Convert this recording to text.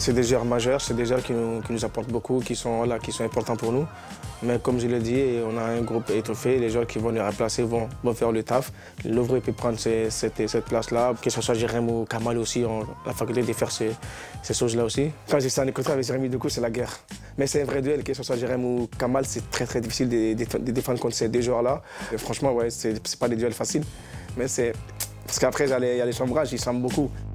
C'est des joueurs majeurs, c'est des joueurs qui nous apportent beaucoup, qui sont importants pour nous. Mais comme je l'ai dit, on a un groupe étoffé, les joueurs qui vont les remplacer vont faire le taf. Lovro peut prendre cette place-là, que ce soit Jérém ou Kamal aussi, ont la faculté de faire ces choses-là aussi. Quand j'ai ça en écoutant avec Jérémy, du coup, c'est la guerre. Mais c'est un vrai duel, que ce soit Jérém ou Kamal, c'est très difficile de défendre contre ces deux joueurs-là. Franchement, ouais, c'est pas des duels faciles, mais c'est... Parce qu'après, il y a les chambrages, ils s'aiment beaucoup.